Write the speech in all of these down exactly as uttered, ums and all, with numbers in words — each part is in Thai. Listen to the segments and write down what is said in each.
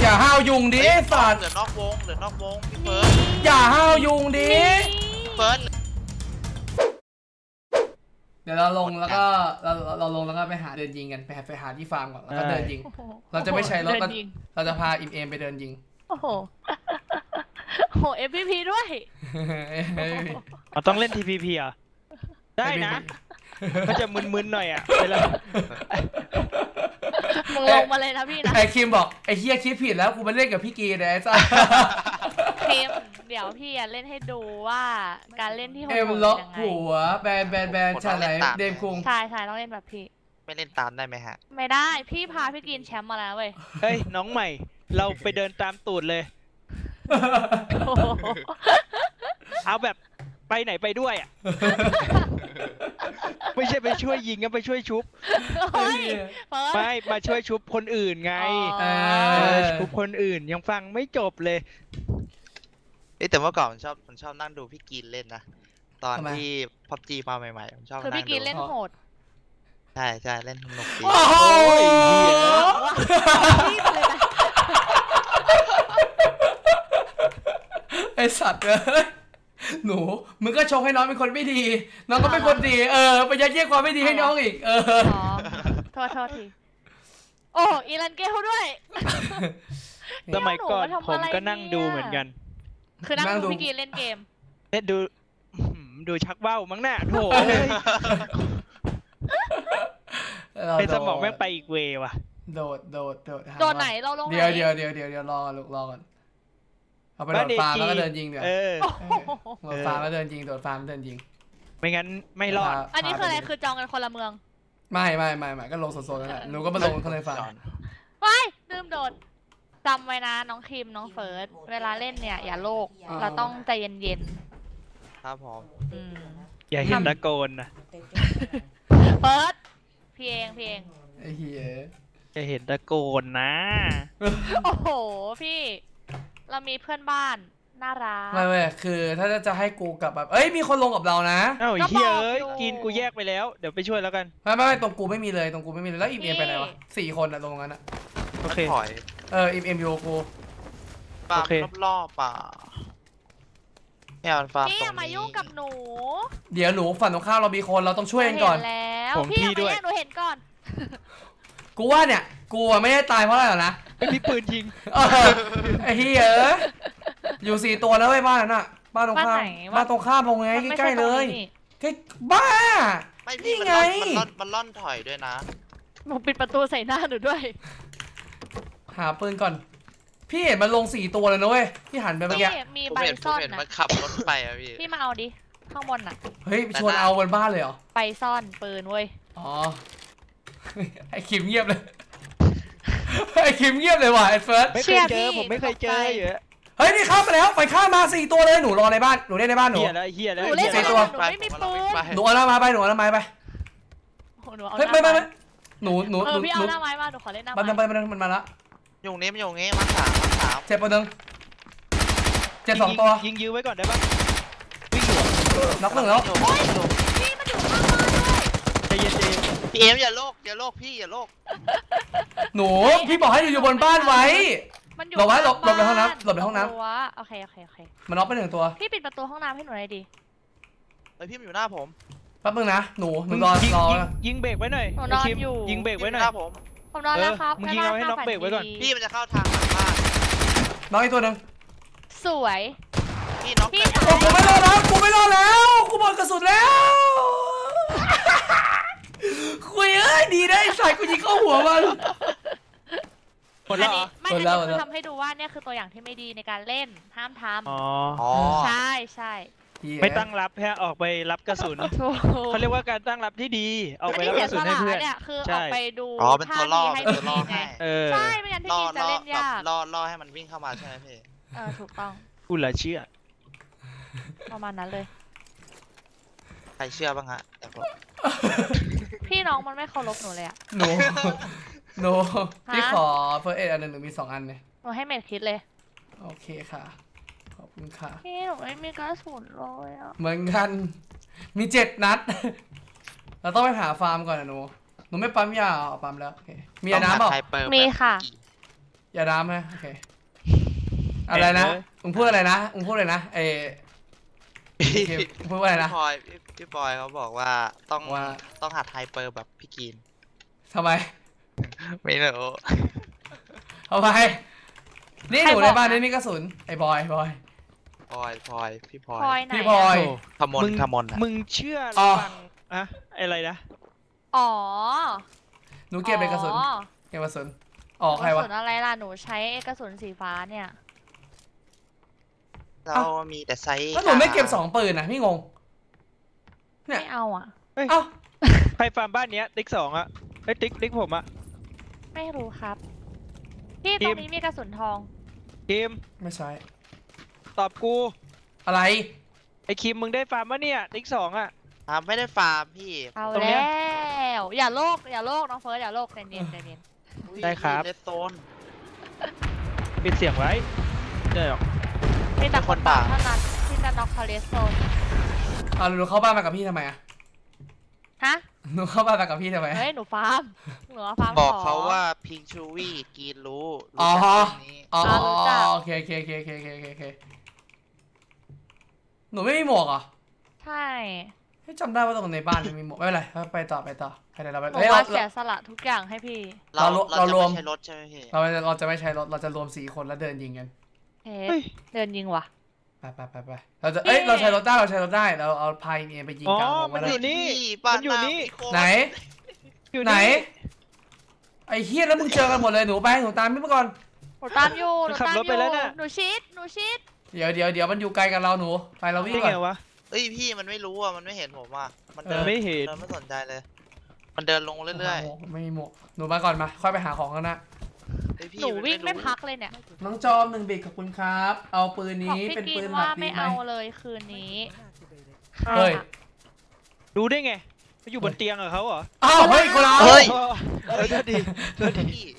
อย่าห้าวยุงดิสัตว์เหลือนอกวงเหลือนอกวงพี่เฟิร์สอย่าห้าวยุงดิเฟิร์สเดี๋ยวเราลงแล้วก็เราเราลงแล้วก็ไปหาเดินยิงกันไปหาไปหาที่ฟาร์มก่อนแล้วก็เดินยิงเราจะไม่ใช้รถเราจะพาอิมเอมไปเดินยิงโอ้โหโห เอฟ พี พี ด้วยเราต้องเล่น ที พี พี อ่ะได้นะก็จะมึนๆหน่อยอ่ะเวลามึงลงมาเลยนะพี่นะไอคิมบอกไอเฮียคิดผิดแล้วกูไปเล่นกับพี่กีเลยไอ้จ้าคิมเดี๋ยวพี่เล่นให้ดูว่าการเล่นที่โหดเอ็มล็อกหัวแบนแบนแบนชาไหนเดมคุงใช่ใช่ต้องเล่นแบบพี่ไม่เล่นตามได้ไหมฮะไม่ได้พี่พาพี่กินแชมป์มาแล้วเว้ยเฮ้ยน้องใหม่เราไปเดินตามตูดเลยเอาแบบไปไหนไปด้วยอ่ะไม่ใช่ไปช่วยยิงก็ไปช่วยชุบไม่มาช่วยชุบคนอื่นไงชุบคนอื่นยังฟังไม่จบเลยเอ้แต่เมื่อก่อนผมชอบผมชอบนั่งดูพี่กีนเล่นนะตอนที่พับจีมาใหม่ๆผมชอบคือพี่กีนเล่นโหดใช่ใช่เล่นสนุกดีไอสัตว์เลยหนูมึงก็ชงให้น้องเป็นคนไม่ดีน้องก็เป็นคนดีเออไปยัดเยียดความไม่ดีให้น้องอีกเออโทษโทษทีโอ้อีรันเกลด้วยสมัยก่อนผมก็นั่งดูเหมือนกันคือนั่งดูพี่กีนเล่นเกมเล่นดูดูชักเบ้ามั้งน่ะโถเป็นสมองแม่งไปอีกเวว่ะโดดโดดโดดโดดไหนเราลงเดี๋ยวเดี๋ยวเดี๋ยวเดี๋ยวเดี๋ยวรอลูกรอก่อนเอาไปโดดฟาร์มแล้วก็เดินยิงเดี๋ยวโดดฟาร์มแล้วเดินยิงโดดฟาร์มเดินยิงไม่งั้นไม่รอดอันนี้คืออะไรคือจองกันคนละเมืองไม่ไม่ไม่ไม่ก็ลงโซนๆนั่นแหละหนูก็มาลงคนในฟาร์มไปลืมโดดจำไว้นะน้องคิมน้องเฟิร์สเวลาเล่นเนี่ยอย่าโลกเราต้องใจเย็นๆครับผมอย่าเห็นตะโกนนะเฟิร์สพี่เองพี่เองไอ้เหี้ยอย่าเห็นตะโกนนะโอ้โหพี่เรามีเพื่อนบ้านน่ารักไม่ไม่คือถ้าจะให้กูกับแบบเอ้ยมีคนลงกับเรานะเอ้าเฮียเอ้ยกินกูแยกไปแล้วเดี๋ยวไปช่วยแล้วกันไม่ไม่ตรงกูไม่มีเลยตรงกูไม่มีเลยแล้วอิมเอ็มไปไหนวะสี่คนอะตรงนั้นอะโอเคเอออิมเอ็มยูกูฟาร์มรอบๆป่าเนี่ยมันฟาร์มตรงนี้พี่มายุ่งกับหนูเดี๋ยวหนูฝั่งตรงข้ามเรามีคนเราต้องช่วยกันก่อนแล้วพี่ด้วยหนูเห็นก่อนกูว่าเนี่ยกูไม่ได้ตายเพราะอะไรหรอนะไม่มีปืนยิงไอ้เหี้ยอยู่สี่ตัวแล้วไอ้บ้านนั่นน่ะบ้านตรงข้ามบ้านตรงข้ามตรงไงใกล้ๆเลยใกล้บ้านี่ไงมันล่อนถอยด้วยนะหนูปิดประตูใส่หน้าหนูด้วยหาปืนก่อนพี่เห็นมันลงสี่ตัวเลยนะเว้ยพี่หันไปเมื่อกี้มีใบซ่อนนะมันขับรถไปอะพี่พี่มาเอาดิข้างบนน่ะเฮ้ยชวนเอาบนบ้านเลยเหรอไปซ่อนปืนเว้ยอ๋อไอ้คิมเงียบเลยไอ้คิมเงียบเลยว่ะไอ้เฟิร์สไม่เคยเจอผมไม่เคยเจอเยอะเฮ้ยนี่ข้ามไปแล้วไปข้ามมาสี่ตัวเลยหนูรอในบ้านหนูเล่นในบ้านหนูเฮียแล้วเฮียแล้วหนูเล่นในบ้านหนูไม่มีปืนหนูเอาหน้าไม้ไปหนูเอาหน้าไม้ไปเฮ้ยไม่ไม่ไม่หนูหนูเออพี่เอาหน้าไม้มาหนูขอเล่นหน้าไม้มันไปมันมันมาละอยู่นี้มันอยู่นี้มาสามมาสามเจ็บปะนึงเจ็บสองตัวยิงยื้อไว้ก่อนได้ปะวิ่งอยู่น็อกหนึ่งแล้วพี่มันอยู่ข้างบ้านด้วยใจเย็นใจเย็นพี่เอ็มอย่าโลกอย่าโลกพี่อย่าโลกหนูพี่บอกให้อยู่บนบ้านไว้หลบไว้หลบหลบในห้องน้ำหลบในห้องน้ำโอเคโอเคโอเคมันน็อกไปหนึ่งตัวพี่ปิดประตูห้องน้ำให้หนูหน่อยดิเฮ้ยพี่มันอยู่หน้าผมแป๊บนึงนะหนูหนูรอรอยิงเบรกไว้หน่อยหนูนอนอยู่ยิงเบรกไว้หน่อยผมผมนอนแล้วครับมึงยิงเอาให้น็อกเบรกไว้ก่อนพี่มันจะเข้าทางหลังบ้านน้องอีกตัวหนึ่งสวยพี่น็อกพี่กูไม่รอแล้วกูไม่รอแล้วกูหมดกระสุนแล้วคุยเอ้ยดีได้ใส่กูยิงเข้าหัวมันอันนี้ไม่ได้คือทำให้ดูว่าเนี่ยคือตัวอย่างที่ไม่ดีในการเล่นห้ามทำอ๋อใช่ใช่ไม่ตั้งรับแค่ออกไปรับกระสุนเขาเรียกว่าการตั้งรับที่ดีออกไปรับกระสุนให้เพื่อนเนี่ยคือออกไปดูท่าทีให้พี่ไงใช่ไม่งั้นพี่จะเล่นยากล่อล่อให้มันวิ่งเข้ามาใช่ไหมพี่เออถูกต้องพูดละเชื่อประมาณนั้นเลยใครเชื่อบ้างฮะพี่น้องมันไม่เคารพหนูเลยอะหนูหนูพี่ขอเฟิร์สเอ็ดอันหนึ่งหนูมีสองอันเลยหนูให้เมทคิดเลยโอเคค่ะขอบคุณค่ะพี่หนูไม่มีกระสุนเลยอ่ะเหมือนกันมีเจ็ดนัดเราต้องไปหาฟาร์มก่อนนะหนูหนูไม่ปั๊มยาเอาปั๊มแล้วโอเคมีน้ำเปล่ามีค่ะอย่าดามไหมโอเคอะไรนะมึงพูดอะไรนะมึงพูดอะไรนะเอมึงพูดว่าอะไรนะพี่พลอยพี่พี่บอยเขาบอกว่าต้องว่าต้องหัดไฮเปอร์แบบพี่กินทำไมไม่รู้ทำไมนี่หนูในบ้านนี่มีกระสุนไอ้บอยบอยพลอยพลอยพี่พลอยพลอยไหนพี่พลอยขมนขมนอะมึงเชื่ออ๋อฟังอะอะไรนะอ๋อหนูเก็บเป็นกระสุนอ๋อเก็บกระสุนอ๋อใครกระวะสุนอะไรล่ะหนูใช้กระสุนสีฟ้าเนี่ยเรามีแต่ไซส์แล้วหนูไม่เก็บสองปืนนะพี่งงเนี่ยไม่เอาอ่ะเอ้าใครฟาร์มบ้านเนี้ยติ๊กสองอะไอ้ยติ๊กติ๊กผมอะไม่รู้ครับ พี่ตรงนี้มีกระสุนทองคิมไม่ใช่ตอบกูอะไรไอ้คิมมึงได้ฟาร์มปะเนี่ยติ๊กสองอะอ่าไม่ได้ฟาร์มพี่เอาตรงเนี้แล้ยว อย่าโลกอย่าโลกน้องเฟิร์สอย่าโลกใจเย็นใจเย็นอุ๊ยได้ครับเลสโซนปิดเสียงไว้เดี๋ยวมีแต่คนคนป่าป่าเท่านั้นที่จะน็อกคาเลสโซนเอาหนูเข้าบ้านมากับพี่ทำไมอะฮะหนูเข้าบ้านมากับพี่ทำไมเฮ้ยหนูฟาร์มหนูฟาร์มบอกขเขาว่าพิงชูวี่กินรู้อ๋อรู้จักเรื่องนี้อ๋ออ่ารู้จักโอเคโอเคโอเคโอเคโอเคโอเคหนูไม่มีหมวกเหรอใช่ให้จำได้ว่าตรงในบ้านมันมีหมวกไม่เป็นไรไปต่อไปต่อไปเดี๋ยวเราไปหนูเฮ้ยว่าเราเสียสละทุกอย่างให้พี่เราเราเรารวมจะไม่ใช้รถใช่ไหมพี่เราเราจะไม่ใช้รถเราจะรวมสี่คนแล้วเดินยิงกันเฮ้เฮ้ยเดินยิงว่ะไปไปไปไปเราจะเอ้ยเอ๊ะเราใช้รถได้เราใช้รถได้เราเอาพายเนียไปยิงอ๋อกลางวงมัก็นได้อยู่นี่พี่บ้ามันอยู่นี่พี่โคตรไหนอยู่ไหน ไอ้เฮียแล้วมึงเจอกันหมดเลยหนูไปหนูตามพี่มาก่อนหนูตามอยู่หนูขับตามรอถไปยู่แล้วน่ะหนูชิดหนูชิดเดี๋ยวเดี๋ยวเดี๋ยวมันอยู่ไกลกับเราหนูไปเราวิ่งนี่ก่อไงนวะเอ้ยพี่มันไม่รู้อ่ะมันไม่เห็นผมอ่ะมันเดิเออไม่เห็นเดินไม่สนใจเลย มันเดินลงเรื่อยโอ้โหไม่มีหมวกหนูมาก่อนมาค่อยไปหาของกันนะๆเฮ้ยพี่หนูวิ่งนไม่รู้พักเลยเนี่ยน้องจอมหนึ่งบิกขอบคุณครับ เอาปืนของนี้พี่เป็นกิปืนนหลัว่ากดีไม่ไหมเอาเลยคืนนี้เฮ้ยรู้ได้ไงเขาอยู่บนเตียงกับเขาเหรออ้าวเฮ้ยคนละเฮ้ยเออโทษดีโทษดีพี่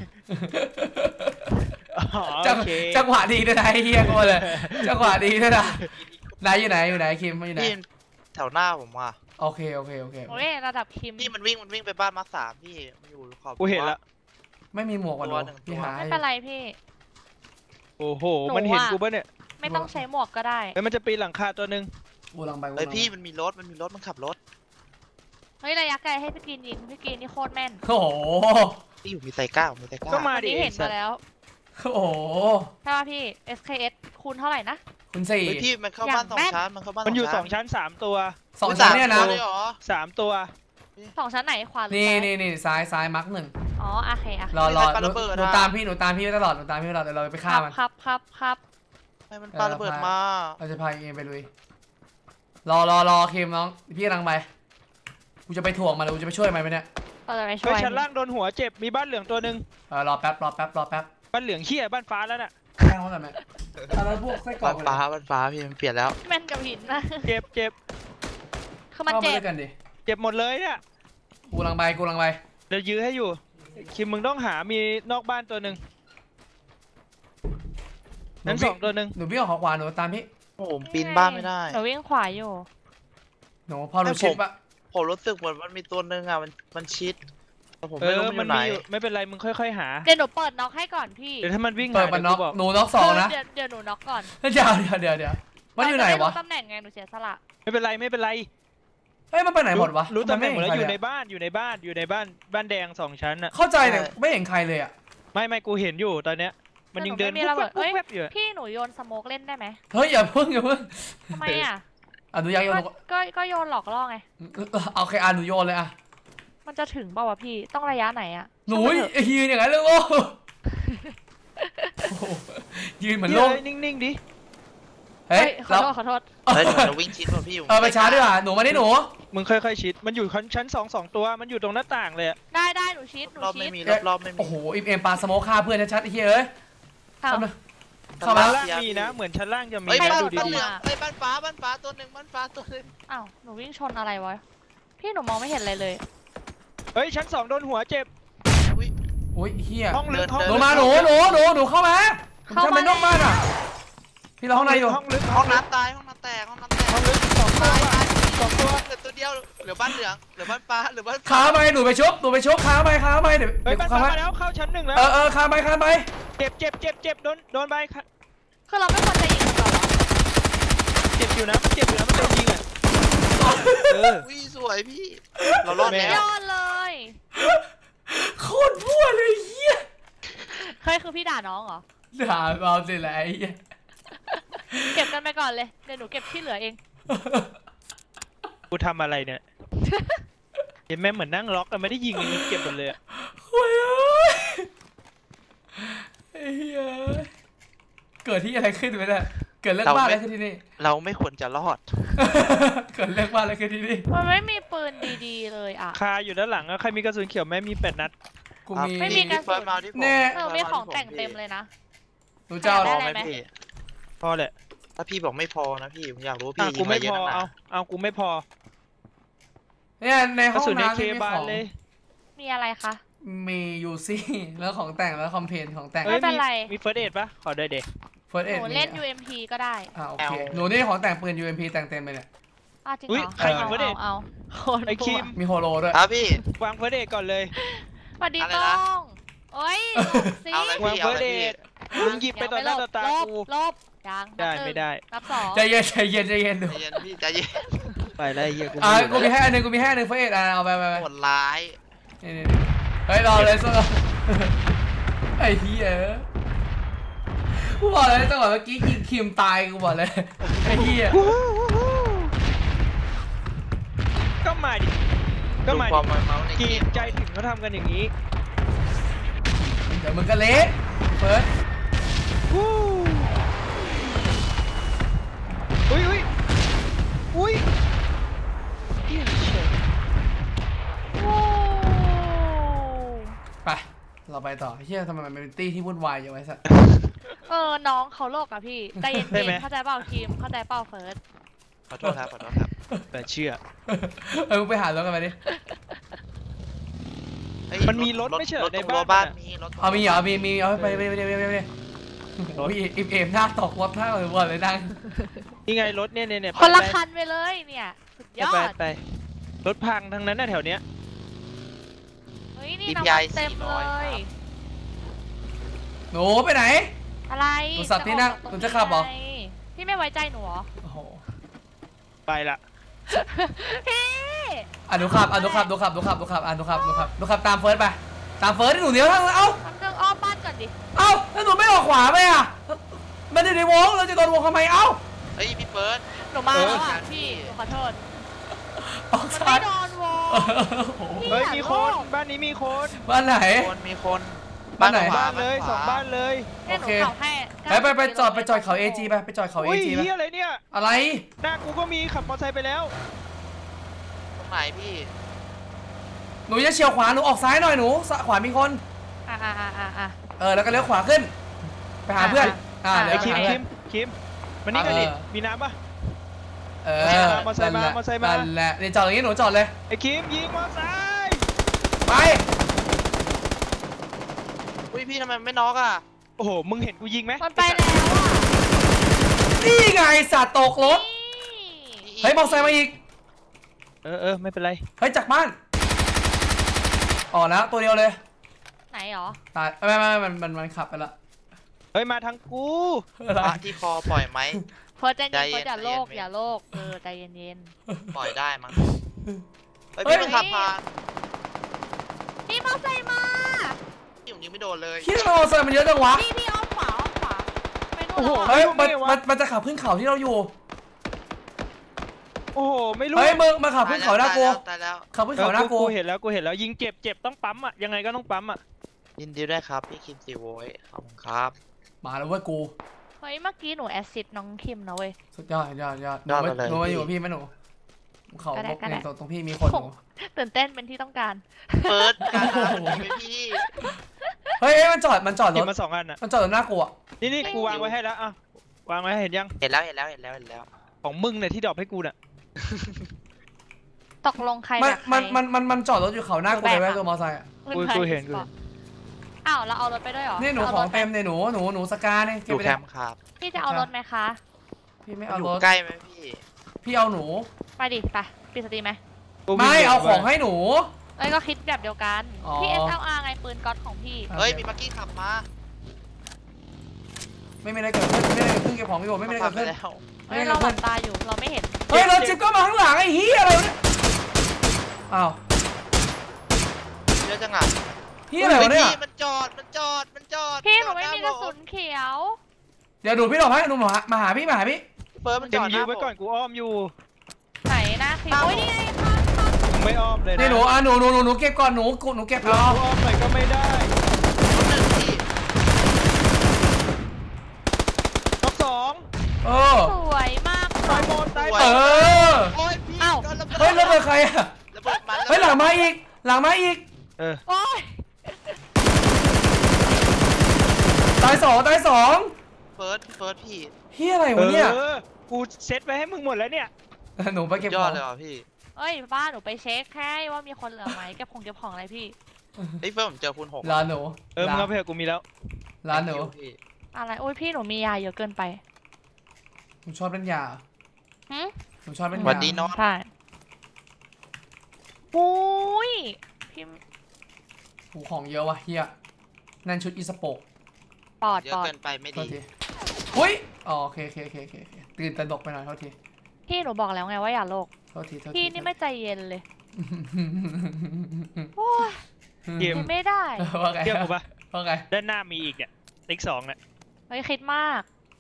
อ๋อจังโอเคจังหวะดีด้วยนะไอ้เฮียโคตรเลยจังหวะดีด้วยนะไหนอยู่ไหนอยู่ไหนคิมอยู่ไหนพี่แถวหน้าผมอ่ะโอเคโอเคโอเคโอ้ยระดับคิมพี่มันวิ่งมันวิ่งไปบ้านมาร์คสามพี่มันอยู่ขอบกูเห็นละไม่มีหมวกวันตัวนี้หนึ่งพี่ตัวหาไม่เป็นไรพี่โอ้โหหนูมันเห็นอะกูปะเนี่ยไม่ต้องใช้หมวกก็ได้เฮ้ยมันจะปีนหลังคาตัวหนึ่งกูลังไปกูเฮ้ยลังไปพี่มันมีรถมันมีรถมันขับรถเฮ้ยระยะไกลให้พี่กินยิงพี่กินนี่โคตรแม่นโอ้โหพี่อยู่มีไซก้ามีไซก้าก็มาวันดินี้เห็นสัตมาว์แล้วโอ้โหใช่ป่ะพี่ เอส เค เอส คูณเท่าไหร่นะคุณสี่เฮ้ยพี่มันเข้าบ้านสองชั้นมันเข้าบ้านมันอยู่สสออง งชั้นสามตัวสองชั้นเนี่ยนะสามตัวเลยเหรอสามตัวสองชั้นไหนขวาหรือนี่ซ้ายนี่นี่ซ้ายซ้ายมาร์กหนึ่งอ๋อโอเคโอเครอรอไม่ปาหนูระเบิดหนูอะตามพี่หนูตามพี่ไว้ตลอดหนูตามพี่ไว้ตลอดเดี๋ยวเราไปคฆ่ารับมันครับครับครับให้มันปาระเบิดมาเราจะพาเองไปลุยรอรอรอคิมน้องพี่กำลังไปกูจะไปถ่วงมันเลยกูจะไปช่วยมันไหมเนี่ยเราจะไปช่เฮ้วย ยชั้นล่างโดนหัวเจ็บมีบ้านเหลืองตัวหนึ่งเออรอแป๊บรอแป๊บรอแป๊บบ้านเหลืองเขี้ยบ้านฟ้าแล้วน่ะแค่เขาหน่อยไหมเอาแล้วพวกไส้กรอบ้าก นฟ้าบ้านฟ้าพี่มันเปลี่ยนแล้วแม่นกับหินนะเจ็บเจ็บคือมันเข้ามาเจ็บด้วยกันดิเจ็บหมดเลยเนี่ยกูกำลังไปกูกำลังไปเดี๋ยวยื้อให้อยู่คิมมึงต้องหามีนอกบ้านตัวหนึ่งนั้นสองตัวหนึ่งหนูวิ่งออกขวาหนูตามพี่โอ้โหปีนบ้านไม่ได้หนูวิ่งขวาอยู่หนูพอหนูชิดปะผมรู้สึกเหมือนมันมีตัวหนึ่งอ่ะมันมันชิดแต่ผมเอไม่อรู้มัมัน นอยู่ไหนมีอยู่ไม่เป็นไรมึงค่อยๆหาเดี๋ยวหนูเปิดน็อกให้ก่อนพี่เดี๋ยวถ้ามันวิ่งเปิหาดมันเดี๋น็ยอวกกูบอกหนูน็อกสองนะเดี๋ยวเดี๋ยวหนูน็อกก่อนเดี๋ยวเดี๋ยวเดี๋ยวเดี๋ยวมันอยู่ไหนเราจะด้วะรู้ตำแหน่งไงหนูเสียสละไม่เป็นไรไม่เป็นไรเฮ้ยมันไปไหนหมดวะรู้ตำแหน่งหมดแล้วไเอยู่ในบ้านอยู่ในบ้านอยู่ในบ้านบ้านแดงสองชั้นน่ะเข้าใจแต่ไม่เห็นใครเลยอ่ะไม่ไม่กูเห็นอยู่ตอนเนี้ยมันยังเดินแต่หนูไม่มีระเบิดวุบเอ้ยแวบอยู่อะพี่หนูโยนสโมกเล่นได้ไหมเฮ้ยอย่าเพิ่งอย่าเพิ่งทำไมอ่ะอ่ะหนูอยากโยนก็หนูก็ก็โยนหลอกล่อไงเอาโอเคอ่ะหนูโยนเลยอ่ะมันจะถึงเปล่าวะพี่ต้องระยะไหนอ่ะหนูช่างมันเถอะยืนอย่างนั้นเลยโอ้โหยืนเหมือนโลกเฮ้ยนิ่งๆดิเฮ้ยขอเราโทษขอโทษเฮ้ยเดี๋ยวจะวิ่งชิดมาพี่อยู่เออไปช้าดีกว่าหนูมาดิหนูมึงค่อยๆชิดมันอยู่ชั้นชั้นสองสองตัวมันอยู่ตรงหน้าต่างเลยอะได้ได้หนูชิดหนูรอบชิไม่ดมีรอบๆไม่มีโอ้โหอิมเอ็มปาสโมคฆ่าเพื่อนชัดๆไอ้เหี้ยเอ้ยอ้าวทำเลย เข้ามาชั้นล่างมีนะ เหมือนชั้นล่างจะมีเฮ้ยนะบ้านดูบ้านดีเหลืองเฮ้ยบ้านฟ้าบ้านฟ้าตัวหนึ่งบ้านฟ้าตัวหนึ่งอ้าวหนูวิ่งชนอะไรวะพี่หนูมองไม่เห็นอะไรเลยๆเฮ้ยชั้นสองโดนหัวเจ็บอุ้ยโอ้ยเหี้ยห้องลึกห้องหนูลึกมาหนูหนูหนูหนูเข้ามาผมเข้าทำเป็นนอกบ้านอ่ะพี่เราห้องในอยู่ห้องลึกห้องน้ำตายห้องน้ำแตกห้องน้ำแตกห้องลึกสองตัวตายตายสองตัวเหลือตัวเดียวเหลือบ้านเหลืองเหลือบ้านฟ้าเหลือบ้านขาไปหนูไปชุบหนูไปชุบขาไปขาไปเดี๋ยวเฮ้ยเดี๋ยวบ้านขาฟ้าไปมาแล้วเข้าชั้นหนึ่งแล้วเออเออขาไปขาไปเจ็บเจ็บเจ็บเจ็บโดนโดนไปค่ะคือเราไม่ควรจะยิงมันก่อนเหรอเจ็บอยู่นะมันเจ็บอยู่นะมันโดนยิงอ่ะเอออุ้ยสวยพี่ เรารอดสุแล้ดวยอดเลยโคตรพัวเลยเฮียเฮ้ยคือพี่ด่าน้องเหรอด่าเราสิแหละไอ้เหี้ยเก็บกันไปก่อนเลยเดี๋ยวหนูเก็บที่เหลือเองกูทำอะไรเนี่ยเห็นไหมเหมือนนั่งล็อกกันไม่ได้ยิงยิงเก็บหมดเลยอะโอ้ยไอ้เหี้ยเกิดที่อะไรขึ้นไปเนี่ยเกิดเรื่องบ้าอะไรขึ้นที่นี่เราไม่ควรจะรอดเกิดเรื่องบ้าอะไรขึ้นที่นี่มันไม่มีปืนดีๆเลยอ่ะคาอยู่ด้านหลังอะใครมีกระสุนเขียวไหมมีแปดนัดกูมีไม่มีกระสุนพี่เฟิร์สมาที่ผมแน่เออมีของแต่งเต็มเลยนะหนูเจ้าได้พออะไรไหมไหมพี่พอแหละถ้าพี่บอกไม่พอนะพี่ผมอยากรู้ว่าอ่ะพี่กูยิงไม่มาเยพอะอขนาดเอาเอากูไม่พอเนี่ยในกห้ระองสุนในน้ำเคมีบาขนองเลยมีอะไรคะมียูซี่แล้วของแต่งแล้วคอมเพลนของแต่งไม่เป็นไรมีเฟิร์สเอดปะขอได้เด็กเฟิร์สหเอ็ดนูเล่น ยู เอ็ม พี ก็ได้อ่าโอเคหนูนี่ของแต่งปืน ยู เอ็ม พี แต่งเต็มเลยเนี่ยอ้าวจริงอุ้ยเหรอใครยิงเอาเฟิร์สเอดเอาเอาคนไอ้คิมมีโฮโลด้วยครับพี่วางเฟิร์สเอดก่อนเลยสวัสดีอะไรต้นะองโอ้ยหลบสิเอาอะไรวางพี่เอาเฟิร์อะสไรเอพี่ดมึงหยิบไปต่อหน้าต่อตาลบกูลบยังได้นับหนึ่งไม่ได้นับสองใจเย็นใจเย็นใจเย็นดูใจเย็นพี่ใจเย็นไปแล้วไอ้เหี้ยกูอ่าไม่กูมีให้อันหนึงกูมีให้อันหนึงเฟิร์สเอ็ดอ่ะเอาไปไปไปโหดร้ายนี่นี่นี่เฮ้ยรอเลยสักไอ้เหี้ยกูบอกเลยจังหวะเมื่อกี้ยิงคิมตายกูบอกเลยไอ้เหี้ยก็มาดิก็ดูมาความดิเมาในเกกีมใจถึงเขาทำกันอย่างนี้เดี๋ยวมึงก็เละเฟิร์สวู้อุ้ยอุ้ยอุ้ยเหี้ยเฉยโอ้ไปเราไปต่อเฮียทำไมมันเป็นตี้ที่วุ่นวายอย่างไรสักเออน้องเขาโลกอะพี่ใจเย็นๆเข้าใจเปล่าทีมเข้าใจเปล่าเฟิร์สขอโทษครับขอโทษครับแต่เชื่อเออมึงไปหารถกันไปดิเฮ้ยมันมีรถไม่ใช่เหรอรถในตรงรั้วบ้าบ้าน นอะมีรถเอามีเหรอมีมีเอาไปไปไปไปไปไปไปโอ้ยอิมเอมหน้าตกรถหน้าเลยวันเลยดังนี่ไงรถเนี่ยเนี่ยเนี่ยคนละไปคันไปเลยเนี่ยสุดยอไปดไปรถพังทั้งนั้นน่ะแถวเนี้ยเฮ้ยนี่น้ำมันเต็มเลยหนูไปไหนอะไรหนูสับที่นั่งออกหนูจะขับเหรอไงพี่ไม่ไว้ใจหนูเหรอโอ้โหไปละพี่อ่ะหนูขับอ่ะหนูขับหนูขับหนูขับหนูขับอ่ะหนูขับหนูขับหนูขับตามเฟิร์สไปตามเฟิร์สที่หนูเลี้ยวทางเอ้าทำเรื่องอ้อมบ้านก่อนดิเอ้าแล้วหนูไม่ออกขวาไปอ่ะมันอยู่ในวงเราจะโดนวงทำไมเอ้าเฮ้ยพี่เฟิร์สหนูมาแล้วอ่ะพี่หนูขอโทษออกมันซ้าไม่ยโดนวงโอ้โหเฮ้ยมีคนบ้านนี้มีคนบ้านไหนคนมีคนบ้านไหนขวบ้านเลยขวสองบ้านเลยเนี่ยหนูโอเคขับให้ไปไปไปจอดไปจอดเขาเอจีไปไปจอดเขาเออุ้ยจีไปเฮียอะไรเนี่ยอะไรหน้ากูก็มีขับมอเตอร์ไซค์ไปแล้วตรงไหนพี่หนูจะเฉียวขวาหนูออกซ้ายหน่อยหนูสขวามีคนอ่ะอ่ะอ่ะอ่ะอ่ะเออแล้วก็เลี้ยวขวาขึ้น ไปหาเพื่อนอ่าอ่ะเดี๋ยวไอ้ไปคิมหาคิเพื่อนมคิมมันนี่กันดิเออมีน้ำปะเออมอเตอร์ไซค์มามอเตอร์ไซค์มานั่นแหละนี่จอดอย่างนี้หนูจอดเลยไอ้คิมยิงมอเตอร์ไซค์ไปอุ้ยพี่ทำไมไม่น็อกอ่ะโอ้โหมึงเห็นกูยิงไหมมันไปแล้วอ่ะนี่ไงสัตว์ตกรถนี่เฮ้ยมอเตอร์ไซค์มาอีกเออเออไม่เป็นไรเฮ้ยจากบ้านอ๋อแล้วตัวเดียวเลยไหนหรอตายไม่ไม่ไม่มันมันมันขับไปละเฮ้ยมาทางกูอะไรพระที่คอปล่อยไหมเฟิร์สใจใจเย็นเย็ นเฟิร์สอย่าโลกใจเย็นอย่าโลกเออใจเย็นเย็นปล่อยได้มั้งเฮ้ยพี่มันขับผ่านๆนี่มอไซค์มาพี่ผมยิงไม่โดนเลยคิดว่ามอเตอร์ไซค์มันเยอะจังวะพี่พี่อ้อมขวาอ้อมขวาไปนู่นโอ้โหแล้วเฮ้ยอ่ะมันมันมันจะขับขึ้นเขาที่เราอยู่โอ้โหไม่รู้เฮ้ยมึงมาขับขึ้นเขาหน้ากูตายแล้วขับขึ้นเออเขาหน้ากูกูกูเห็นแล้วกูเห็นแล้วยิงเจ็บเจ็บต้องปั๊มอ่ะยังไงก็ต้องปั๊มอ่ะยินดีด้วยครับพี่คิมซีโวยขอบคุณครับมาแล้วเว้ยกูเฮ้ยเมื่อกี้หนูแอสซิดน้องคิมนะเว้ยสุดยอดยอดยอดหนูยอดมาไปเลยหนูมาพี่อยู่กับพี่ไหมหนูเขาก็ได้บอกก็ได้เนี่ยตรงตรงพี่มีคนหนูตื่นเต้นเป็นที่ต้องการเปิดการร้านไหมพี่เฮ้ยเอ้ยมันจอดมันจอดรเห็ถนมาสองอันอ่ะมันจอดตรงหน้ากูอะนี่นี่กูวางไว้ให้แล้วอ่ะวางไว้ให้เห็นยังเห็นแล้วเห็นแล้วเห็นแล้วเห็นแล้วของมึงเนี่ยที่ดรอปให้กูน่ะตกลงใครมันแบบใครมันมันมันมันจอดรถอยู่เขาหน้ากูเลยเว้ยตัวมอเตอร์ไซค์อะกูกูเห็นกูเห็นอ้าวเราเอารถไปด้วยเหรอนี่หนูาของรถไปเต็มเนี่ยหนูหนูหนูสกาเนี่ยอเก็บยู่ไปแคเลยมป์ครับพี่จะเอารถไหมคะพี่ไม่อเอารยู่ถใกล้ไหมพี่พี่เอาหนูไปดิไปปิดสตรีมไหมกูวิ่ไม่ดินเอาของให้หนูเอ้ยก็คิดแบบเดียวกันอ๋อพี่ เอส แอล อาร์ ไงปืนก๊อตของพี่เฮ้ยมีบักกี้ขับมาไม่มีอะไรเกิดขึ้นไม่มีอะไรเกิดขึ้นเก็บของอยู่ไม่มีอะไรเกิดขึ้นแล้วไม่เฮ้มียอะไรเราเกิดหลัขึ้นบตาอยู่เราไม่เห็นเฮ้ยรถจิ๊บก็มาข้างหลังไอ้เหี้ยอะไรวะเนี่ยอ้าวเยอะจังอ่ะเหี้ยอะไรวะเนี่ยมันจอดมันจอดมันจอดพี่หนูไม่มีกระสุนเขียวเดี๋ยวดูพี่หลบให้หนูมาหามาหาพี่มาหาพี่เฟิร์สมันจยัอง ดหยืน้านไว้ผมก่อนกูอ้อมอยู่ไหนนะคือโอ้ยนี่ไงค่ะมึงไม่อ้อมเลยนะนี่หนูอ่ะหนูหนูหนูหนูเก็บก่อนหนูหนูเก็บเราเอาอ้อมไปก็ไม่ได้หนึ่งที่ท็อปสองเออสวยมากตายหมดตายหมเอดอโอ้ยพี่อ้าวโดนระเบิดเฮ้ยระเบิดใครอะระเบิดมันเฮ้ยหลังมาอีกหลังมาอีกเออโอ้ยตายสองตายสองเฟิร์สเฟิร์สพี่เฮียอะไรวะเนี่ยเออกูเซตไว้ให้มึงหมดแล้วเนี่ยหนูไปเก็บยขออดงเลยเหรอพี่เอ้ยบ้านหนูไปเช็คแค่ว่ามีคนเหลือไหมเก็บของเก็บของอะไรพี่ไอ้ยเฟิร์สผมเจอคูณหกร้านหนูเออมึงเอาไปเถอะกูมีแล้วร้านหนูพี่อะไรโอ้ยพี่หนูมียาเยอะเกินไปหนูชอบเล่นยาหึหนูชอบเล่นสวัสยาดีน้องใช่โอ้ยพี่หูของเยอะวะเฮียนั่นชุดอีสโปกปอดเยอะปอดเกินไปไม่โทษดีทีอุ้ยอ๋อโอเคโอเคโอเคโอเคโอเคตื่นตระหนกไปหน่อยโทษทีพี่หนูบอกแล้วไงว่าอย่าโลกโทษทีโทษทีพี่นี่ไม่ใจเย็นเลยโอ้ยเกมพี่ไม่ได้ว่าไงเชื่อกูปะว่าไงด้านหน้ามีอีกเนี่ยติ๊กสองเนี่ยเฮ้ยคิดมาก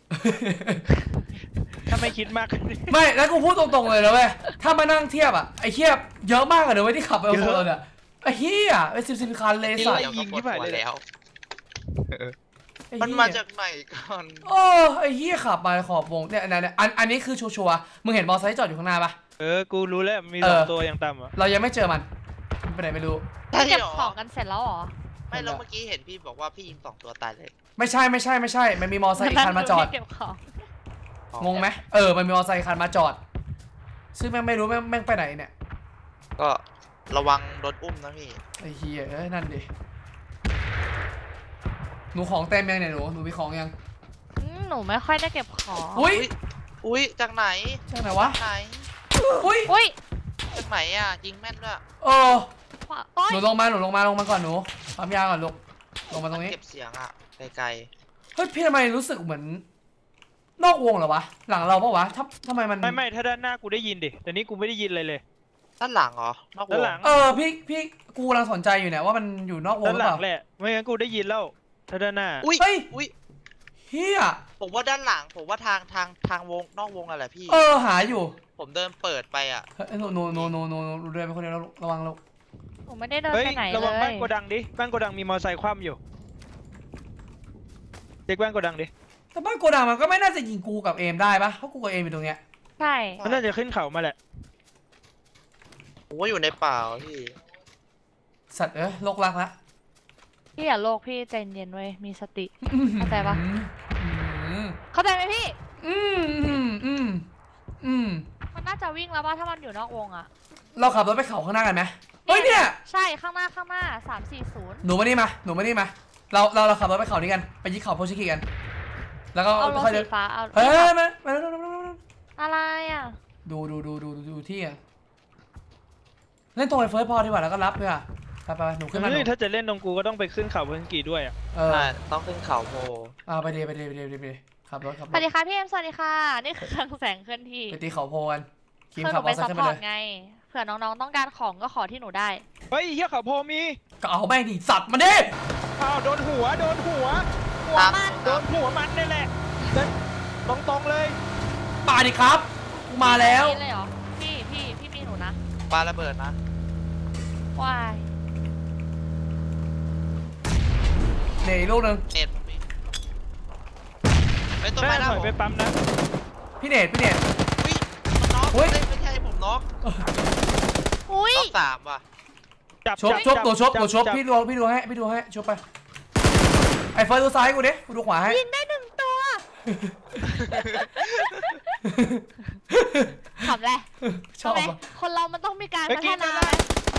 ถ้าไม่คิดมากไม่แล้วกูพูดตรงๆเลยนะเว้ยถ้ามานั่งเทียบอ่ะไอ้เทียบเยอะมากเลยเว้ยที่ขับไปโอโซนอ่ะไอ้เฮียไอ้สิบสิบคันเลยสัตว์เดี๋ยวก็ปวดหัวแล้วไอ้มันเหี้ยมาจากไหนก่อนโอ้ไอ้เฮียขับมาขอบวงเนี่ยเนี่ยเนี่ยอันอันนี้คือชัวร์ๆมึงเห็นมอเตอร์ไซค์จอดอยู่ข้างหน้าปะเออกูรู้แล้วมีเอสอองตัวอย่างต่ำอ่ะเรายังไม่เจอมันมันไปไหนไม่รู้ใช่เก็บเหรอของกันเสร็จแล้วเหรอไม่แล้วเมื่อกี้เห็นพี่บอกว่าพี่ยิงสองตัวตายเลยไม่ใช่ไม่ใช่ไม่ใช่ มันมีมอเตอร์ไซค์อีกคันมาจอดเก็บของงงไหมเออมันมีมอเตอร์ไซค์อีกคันมาจอด ซึ่งแม่งไม่รู้แม่งแม่งไปไหนเนี่ยก็ระวังโดนอุ้มนะพี่ไอ้เฮียเอ้ยนั่นดิหนูของเต็มยังเนี่ยหนูหนูมีของยังอืมหนูไม่ค่อยได้เก็บของอุ้ยอุ้ยจากไหนใช่ไหนวะไหนอุ้ยอุ้ยจากไหนอ่ะยิงแม่นด้วยเออขวาโอ้ยหนูลงมาหนูลงมาลงมาก่อนหนูปั๊มยาก่อนลูกลงมาตรงนี้เก็บเสียงอ่ะไกลเฮ้ยพี่ทำไมรู้สึกเหมือน นอกวงเหรอวะหลังเราปะวะทำทำไมมันไม่ไม่ถ้าด้านหน้ากูได้ยินดิแต่นี้กูไม่ได้ยินเลยเลยๆด้านหลังเหรอนอกวด้านงหลังเออพี่พี่กูกำลังสนใจอยู่เนี่ยว่ามันอยู่นอกวงด้านหรือหเปลัล่างแหละไม่งั้นกูได้ยินแล้วถ้าด้านหน้าอุ้ยเฮ้ยอุ้ยเฮียผมว่าด้านหลังผมว่าทางทางทางวงนอกวงอะไรพี่เออหาอยู่ผมเดินเปิดไปอ่ะเฮ้ยหนูหนูหนูหนูหนูหนูเดินไปคนเดียวแล้วระวังลูกหนูไม่ได้เดินเฮ้ยไปไหนระเลวังบ้านยโกดังดิบ้านโกดังมีมอเตอร์ไซค์คว่ำอยู่เด็กบ้านโกดังดิแต่บ้านโกดังมันก็ไม่น่าจะยิงกูกับเอมได้ปะเพราะกูกับเอมอยู่ตรงเนี้ยใช่มันน่าจะขึ้นเขามาแหละผมว่าอยู่ในป่าพี่สัตว์เอ้ยโลกรักละพี่อย่าโลกพี่ใจเย็นเว้ยมีสติ เข้าใจปะอืมเข้าใจไหมพี่อืมอืมอืมอืมมันน่าจะวิ่งแล้วว่าถ้ามันอยู่นอกวงอะเราขับรถไปเขาข้างหน้ากันไหมเฮ้ยเนี่ยใช่ข้างหน้าข้างหน้าสามสี่ศูนย์หนูมานี่มาหนูมานี่มาเราเราเราขับรถไปเขานี้กันไปยึดเขาโพชิกิกัน แล้วก็เอารถค่อยสีเดินฟ้าเอาเฮ้ยพี่ขับมามามามามามาอะไรอะดูดูดูดูดูที่อ่ะเล่นตรงไอ้เฟิร์สพอดีกว่าแล้วก็รับเลยอ่ะไปไปหนูขึ้นมาหนูเฮ้ยถ้าจะเล่นตรงกูก็ต้องไปขึ้นเขาเพิ่งกี่ด้วยอ่ะเออใช่ต้องขึ้นเขาโพอ่าไปเดไปเดไปเดไปเดไปเดขับรถขับสรวัสถดีค่ะพี่เอ็มสวัสดีค่ะนี่คือคลังแสงเคลื่อนที่ไปตีเขาโพกันคิเพื่มอหขับนูมอไปเตอร์ไซซัพค์ขึ้นพมาอร์เลตยไงเผื่อน้องๆต้องการของก็ขอที่หนูได้เฮ้ยเฮียเขาโพมีก็เอาแม่งดิสัตว์มาดิอ้าวโดนหัวโดนหัวหัวมันโดนหัวมันนี่แหละเดินตรงๆเลยป่าดิครับกูมาแล้วพี่เลยเหรอพี่พี่พี่มีหนูนะปาระเบิดนะวายเนี่ยอีกลูกหนึ่งเน็ตผมมีไปต้นแม่ไม้หน้าถอยผมไปปั๊มนะพี่เนตพี่เนตอุ้ยมันน็อกอุ๊ยเอ้ยไม่ใช่ผมน็อกอุ้ยน็อกสามว่ะจับชบชบตัวชบตัวชบพี่ดูพี่ดูให้พี่ดูให้ชบไปไอ้เฟิร์สดูซ้ายกูดิกูดูขวาให้ยิงได้หนึ่งตัวขำแหละชอบใช่ไหมอ่ะคนเรามันต้องมีการเฮ้ยพัฒกินนาได้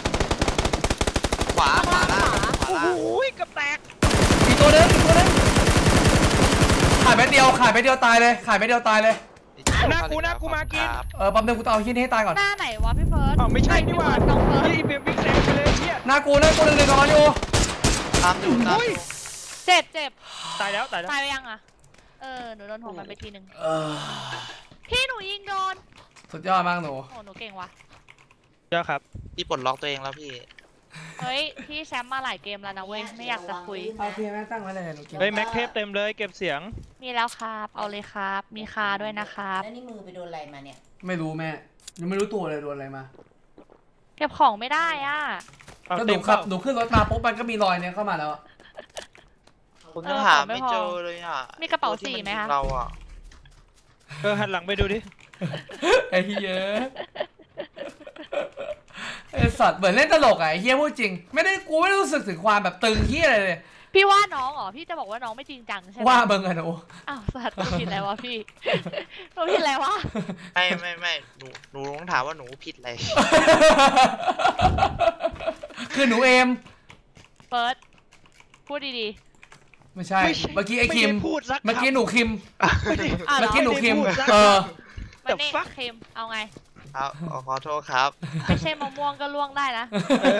ขวาขวาล่างขวาโอ้ล่างโหเกับแตกอีกตัวหนึงอีกตัวหนึงขาดไปเดียวขาดไปเดียวตายเลยขาดไปเดียวตายเลยหน้ากูหน้ากูมากินครับเออปั๊มเดิมกูต้องเอาที่นี่ให้ตายก่อนหน้าไหนวะพี่เฟิร์สอ้าวไม่ใช่นี่หว่าน้องเฟิร์สพี่เบียมวิ่งแซงไปเลยเฮียหน้ากูหน้ากูหนึ่งหนึ่งนอนอยู่ตามอยู่ตามอุ้อย ยู่เจ็บเจ็บตายแล้วตายแล้วตายไปยังอะเออหนูโดนหัวมันไปทีหนึ่งเออพี่หนูยิงโดนสุดยอดมากหนูโอ้หนูเก่งว่ะเจ้าครับพี่ปลดล็อกตัวเองแล้วพี่เฮ้ยพี่แชมป์มาหลายเกมแล้วนะเว้ยไม่อยากจะคุยเอาพี่แม่ตั้งไว้เลยหนูกินเฮ้ยแม็กเทปเต็มเลยเก็บเสียงมีแล้วครับเอาเลยครับ มีคาด้วยนะครับแล้วนี่มือไปโดนอะไรมาเนี่ยไม่รู้แม่ยังไม่รู้ตัวเลยโดนอะไรมาเก็บของไม่ได้อ่ะเอาก็หเต็นูมขัเข้าบหนูขึ้นรถมาปุ๊บมันก็มีรอยเนี้ยเข้ามาแล้วอะคุณยังหาไม่เจอเลยอ่ะมีกระเป๋าสีไหมคะเราอ่ะเออหันหลังไปดูดิไอ้เหี้ยไอ้สัตว์เหมือนเล่นตลกอะไอ้เหี้ยพูดจริงไม่ได้กูไม่ได้รู้สึกถึงความแบบตึงเหี้ยอะไรเลยพี่ว่าน้องเหรอพี่จะบอกว่าน้องไม่จริงจังใช่ไหมว่าเบิ่งอะหนูอ้าวสัตว์หนูผิดอะไรวะพี่หนูผิดอะไรวะไม่ไม่ไม่หนูหนูต้องถามว่าหนูผิดอะไรคือหนูเอมเฟิร์สพูดดีไม่ใช่เมื่อกี้ไอ้คิมไม่ได้พูดสักคำเมื่อกี้หนูคิมๆอ่ะเมื่อกี้หนูคิมไม่ได้พูดสักเออมันนี่ The fuck เค็มเอาไงเอาเอาขอโทษครับไม่ใช่มะม่วงก็ล่วงได้นะ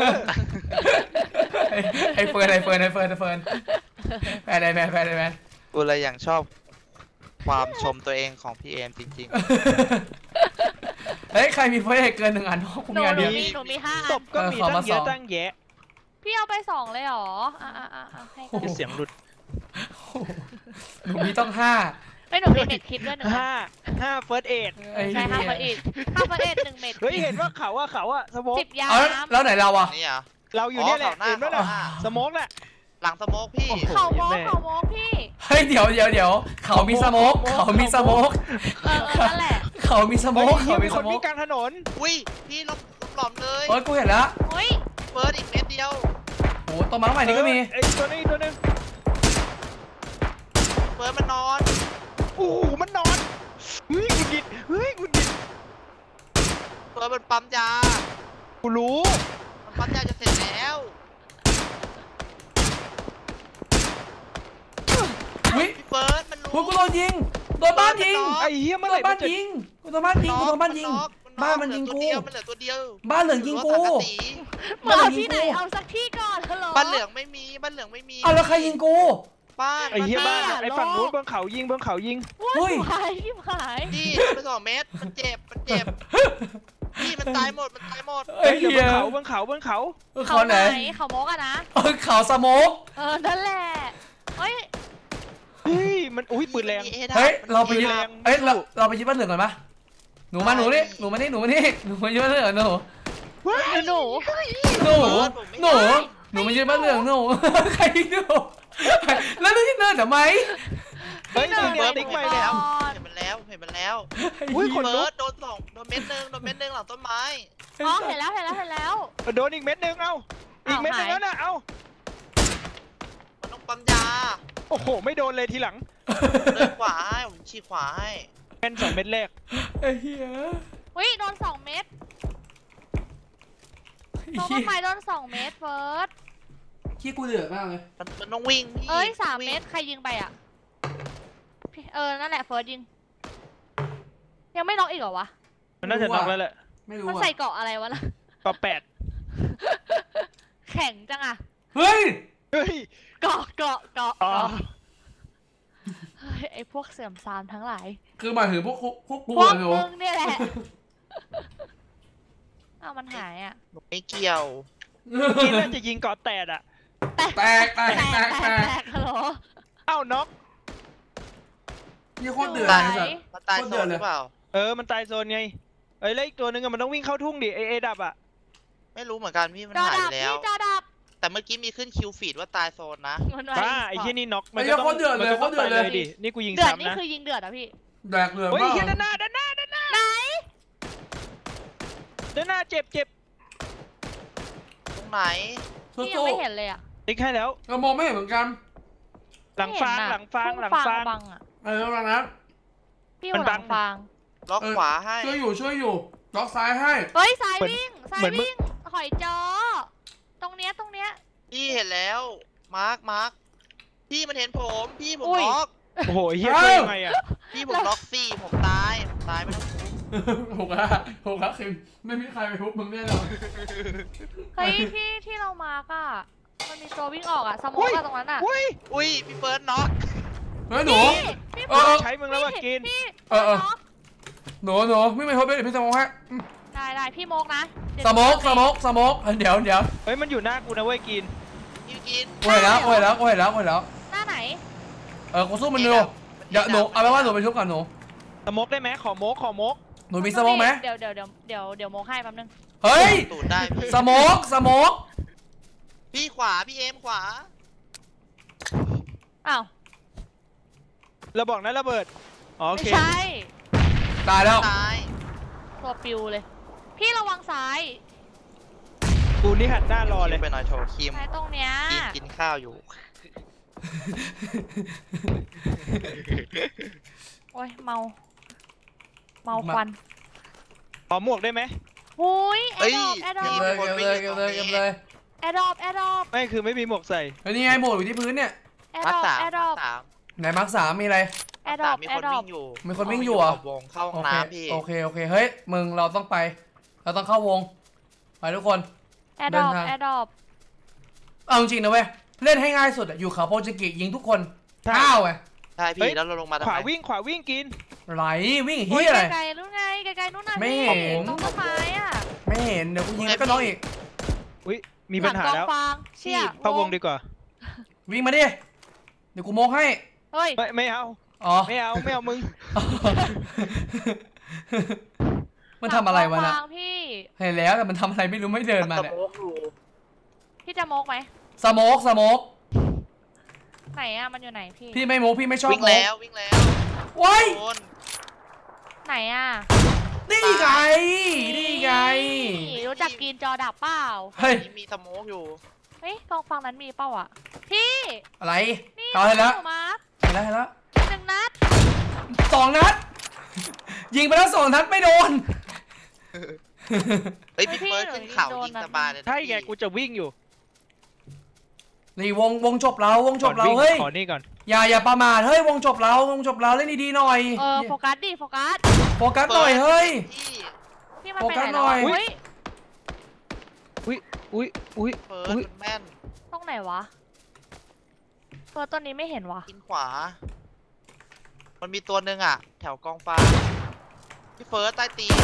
ไอ้ไอ้เฟิร์นไอ้เฟิร์นไอ้เฟิร์นไอ้เฟิร์นแฟนไอ้แมนแฟนไอ้แมนกูเลยอย่างชอบความชมตัวเองของพี่เอมจริงเฮ้ยใครมีเฟิร์สเกินหนึ่งอันกูหนูมีอันหนูเดียวมีหนูมีห้าศอันพก็มีเออขอตั้มางเยอะสองตั้งแยะพี่เอาไปสองเลยเหรออ่ะอ่ะอ่ะอ่ะให้กันเดี๋ยวเสียงหลุดหนูมีต้องห้าไม่หนูมีเม็ดคิดด้วยหนึ่งอันห้าห้าเฟิร์สเอ็ดไอ้ใช่เหี้ห้าเฟอร์ยเอ็ดห้าเฟอร์เอ็ดหนึ่งเม็ดเฮ้ยเห็นว่าเขาอะเขาอะสโมกสิบยาเอาแล้วน้ำแล้วไหนเราอะๆ นี่เหรอ่ะเราอยู่เนี่ยแหละอ๋อเขาหน้าเห็นว่าน่ะเขาหน้าสโมกแหละหลังสโมกพี่โอ้โหเขาโมกเขาโมกพี่เฮ้ยเดี๋ยวเดี๋ยวเดี๋ยวเขามีสโมกเขามีสโมกเออเออนั่นแหละเขามีสโมเฮ้ยกเหี้เขายมีมีสคนโมวิ่กงกลางถนนอุ้ยพี่ลบหลอมเลยโอ้ยกูเห็นแล้วเฮ้ยเฟิร์สอีกเม็ดเดียวโอ้ต้นไม้ใหม่นี่ก็มีไอ้ตัวนี้ตัวนึงเฟิร์สมันนอนโอ้โหมันนอนเฮ้ยกุดิดเฮ้ยกุดิดเฟิร์สมันปั๊มยากูรู้มันปั๊มยาจะเสร็จแล้ววิพี่เฟิร์สมันรู้กูกูโดนยิงโดนบ้านยิงไอ้เหี้ยโดเมื่อไหร่นมับ้าน นจะยิงกูโดนบ้านยิงกูโดนบ้านยิง บ้านมันยิงกูมันเหลือตัวเดียวบ้านเหลืองยิงกูรั้วสังกะสีเมื่อเอาที่ไหนเอาสักที่ก่อนฮัลโหลบ้านเหลืองไม่มีบ้านเหลืองไม่มีเอาแล้วใครยิงกูบ้านไอ้เหี้ยบ้านมันแม่ไอ้ฝั่งนู้นบนเขายิงบนเขายิงเฮ้ยหายที่หายพี่ไปสองเมตรมันเจ็บมันเจ็บพี่มันตายหมดมันตายหมดเอ้เฮ้ยยเดี๋ยวบเหี้ยนเขาบนเขาบนเขาเขาไหนเขาโมกอะนะเออเขาสโมกเออนั่นแหละเฮ้ยเฮ้ยมันอุ้ยปืนแรงมีอดับเฮ้ยมันเราไปยึดมีอดับเอ้ยเราเราไปยึดบ้านเหลืองก่อนปะหนูมาหนูนี่หนูมานี่หนูมานี่หนูมายึดบ้านเหลืองหนูหนูหนูหนูหนูมายึดบ้านเหลืองหนูใครยิงหนูแล้วนี่เนิร์ดทำไมเฮ้ยหนูปืนเฟิร์สติ๊กเห็ไปนแล้วมันแล้วเห็นมันแล้วเห็นมันแล้วอุ้ยขนลุเฟิกร์สโดนสองโดนเม็ดหนึ่งโดนเม็ดหนึ่งหลังต้นไม้อ๋อเห็นแล้วเห็นแล้วเห็นแล้วโดนอีกเม็ดหนึงเอ้าอีกเม็ดหนึงหายแล้วน่ะเอ้ามันต้องปั๊มยาโอ้โหไม่โดนเลยทีหลังเดินขวาให้ผมชี้ขวาให้เป็นสองเม็ดแรกไอ้เหี้ยอุ้ยโดนสองเม็ดตรงต้นไม้โดนสองเม็ดเฟิร์สขี้กูเดือดมากเลยมันมันต้องวิ่งพี่เอ้ยสามวิ่งเม็ดใครยิงไปอ่ะพี่เออนั่นแหละเฟิร์สยิง ยังไม่น็อกอีกเหรอวะมันน่าจะน็อกแล้วแหละไม่รู้มันอ่ะใส่เกราะอะไรวะนะต่อแปดแข็งจังอะเฮ้ยเฮ้ยเกาะเกาะเกาะอ๋อเกาะเฮ้ยไอพวกเสื่อมทรามทั้งหลายคือหมายถึงพวกพวกพวกกูพวกเหรอหนูมึงเนี่ยแหละอ้าวมันหายอ่ะหนูไม่เกี่ยวนี่น่าจะยิงเกาะแตกอ่ะแตกแตกแตกแตแตกกแตกแตกฮัลโหลเอ้าน็อกยี่โคตรเดือดสเลวยยสัตว์มันตายโคตรโซเดือดนเลยหรือเปล่าเออมันตายโซนไงเอ้ยแล้วอีกตัวนึงอะมันต้องวิ่งเข้าทุ่งดิเอเอดับอ่ะไม่รู้เหมือนกันพี่มันจอหายดัไปบแล้วพี่จอดับแต่เมื่อกี้มีขึ้นคิวฟีดว่าตายโซนนะมันไว้อ่าไอ้ที่นี่น็อกมันไอ้ก็เหี้ยต้องโคตรเดือดเลยมันก็ต้องโคตรเดือดไปเลยดินี่กูยิงเดือดซ้ำนี่นะคือยิงเดือดอ่ะพี่แดกเดือดเฮ้ยมากเฮียด้านหน้าด้านหน้าด้านหน้าไหนด้านหน้าเจ็บเจ็บตรงไหนสู้พี่ยังไม่เห็นเลยอ่ะติ๊กให้แล้วๆเรามองไม่เห็นเหมือนกันหลังฟางหลังฟางหลังฟางบังอ่ะเออวันนั้นพี่อยู่หลังฟางล็อกเออขวาให้ช่วยอยู่ช่วยอยู่ล็อกซ้ายให้เฮ้ยสายวิ่งสายเหมือนมึงวิ่งหอยจอ ตรงเนี้ยตรงเนี้ยพี่เห็นแล้ว มาร์คมาร์คพี่มันเห็นผม พี่ผมอุ้ยล็อกโอ้โหเฮียช่วยยังไงอ่ะพี่ผมล็อกสี่ผมตายผมตายไม่ต้องทุบหกละหกละคิมไม่มีใครไปทุบมึงแน่นอนเฮ้ยที่ที่เรามาก็มันมีตัววิ่งออกอ่ะสโมองอะตรงนั้นอ่ะอุ้ยอุ้ยพี่เฟิร์สน็อกเฮ้ยหนูพี่พี่เออใช้มึงแล้วว่ากินพี่เออเออนาะหนูหนูไม่ไม่ทบเดี๋ยวพี่สโมกฮะได้ได้พี่โมกนะเดี๋ยวสโมกสโมกสโมกเดี๋ยวเดี๋ยวเฮ้ยมันอยู่หน้ากูนะเว้ยกินพี่กินโอ้ยแล้วโอ้ยแล้วโอ้ยแล้วโอ้ยแล้วหน้าไหนเออกูสู้มันดูเดี๋ยวหนูเอาไปว่าหนูไปชุบก่อนหนูสมกได้ไหมขอมกขอมกหนูมีสโมกไหมเดี๋ยวเดี๋ยวเดี๋ยวเดี๋ยวเดี๋ยวโมกให้แป๊บนึงเฮ้ยตูดได้พี่สโมกสโมกพี่ขวาพี่เอ็มขวาอ้าวเราบอกนะระเบิดอ๋อโอไม่เคใช่ตายแล้วตายตัวปิวเลย พี่ระวังซ้ายกูนี่หันหน้ารอเลยไปหน่อยโชว์คิมซ้ายตรงเนี้ยกินกินข้าวอยู่โอ้ยเมา เมาควันขอหมวกได้ไหมหุยแอเอ้ยร์ดรอปแอร์ดรอเก็บปเลยเก็บเลยเก็บเลยเก็บเลยแอร์ดรอปแอร์ดรอปไม่คือไม่มีหมวกใส่เฮ้ยนี่ไงโบดอยู่ที่พื้นเนี่ยแอร์มาดรอปสามแอร์ดรอปสามไหนมาร์คสามมีอะไรแอร์ดรอปมีแอคนร์ดรอปวิ่งอยู่มีคนวิ่งอยู่เหรอขวงเข้าห้โอองเคน้ำพี่โอเคโอเคเฮ้ยมึงเราต้องไป เราต้องเข้าวงไปทุกคนแอร์ดรอปเดินทางแอร์ดรอปเอาจริงๆนะเว้ยเล่นให้ง่ายสุดอะอยู่เขาโปรจิกิยิงทุกคนใช่อ้าวไงใช่เฮ้พี่ยแล้วเราลงมาทำขวาไมวิ่งขวาวิ่งกินไหลวิ่งโอ้เฮียยอะไรไกลๆนู้นไงไกลๆนู้นน่ะไม่พี่เห็นตรงต้นไม้อ่ะไม่เห็นเดี๋ยวกูยิงแล้วก็น้องอีกอุ้ยมีปัญหาแล้วลังกองฟางเชี่ยเข้าวงดีกว่าวิ่งมาดิเดี๋ยวกูโมกให้เฮ้ยไม่ไม่เอาอ๋อไม่เอาไม่เอามึงมันทำอะไรวะหลันะงกองฟางพี่เห็นแล้วแต่มันทำอะไรไม่รู้ไม่เดินมาสเนี่ยโมกอยู่พี่จะโมกไหมสโมกสโมกไหนอ่ะมันอยู่ไหนพี่พี่ไม่โมกพี่ไม่ชอบวิ่งโมกแล้ววิ่งแล้วว้ายโดนไหนอ่ะนี่ไงนี่ไงนี่รู้จักกินจอดับเปล่าเฮ้ยนี่มีสโมกอยู่เฮ้ยกองฟางนั้นมีเปล่าอ่ะพี่อะไรนี่เอาให้แล้วหนูมาร์คเห็นแล้วเห็นแล้วหนึ่งนัดสองนัด ยิงไปแล้วสองนัดไม่โดนเฮ้ยพี่เฟิร์สขึ้นเขายิงสบายเลยนะใช่ไงพี่กูจะวิ่งอยู่นี่วงวงจบเราวงจบเราก่อนวิ่งเฮ้ยขอนี่ก่อนอย่าอย่าประมาทเฮ้ยวงจบเราวงจบเราเล่นดีๆหน่อยเออโฟกัสดิโฟกัสโฟกัสหน่อยเฮ้ยพี่พี่มันไปไหนโฟกัสหน่แล้วออะยอุ้ยอุ้ยอุ้ยอุ้ยเฟิร์สอุ้ยมันแม่นตรงไหนวะเฟิร์สตัวนี้ไม่เห็นวะกินขวา มันมีตัวหนึ่งอ่ะ แถวกองฟ้าพี่เฟิร์สใต้ตีน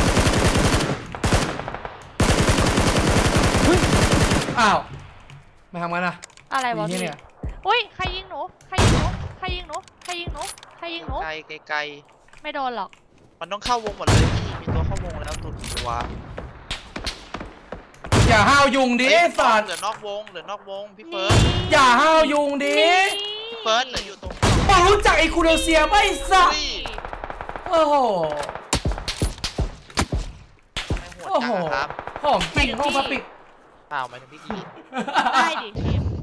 อ้าวไม่ทำงั้นนะอะไรวะมีพี่เนี่ยอุ้ยใครยิงหนูใครยิงหนูใครยิงหนูใครยิงหนูใครยิงหนูไกลไกลไกลไม่โดนหรอกมันต้องเข้าวงหมดเลยพี่ มีตัวเข้าวงแล้วตัวตัวอย่าห้าวยุงดิเฮ้ยไอ้สัตว์เหลือนอกวงเหลือนอกวงพี่เฟิร์สอย่าห้าวยุงดิพี่เฟิร์สเหลืออยู่ตรงมึงรู้จักไอ้คูโดเซียไหมไอ้สัตว์อุ้ยโอ้โหไม่โหดโอ้จัโหงอะครับของจริงห้องพลาสติกเปล่าหมายถึงพี่กีนได้ดิทีม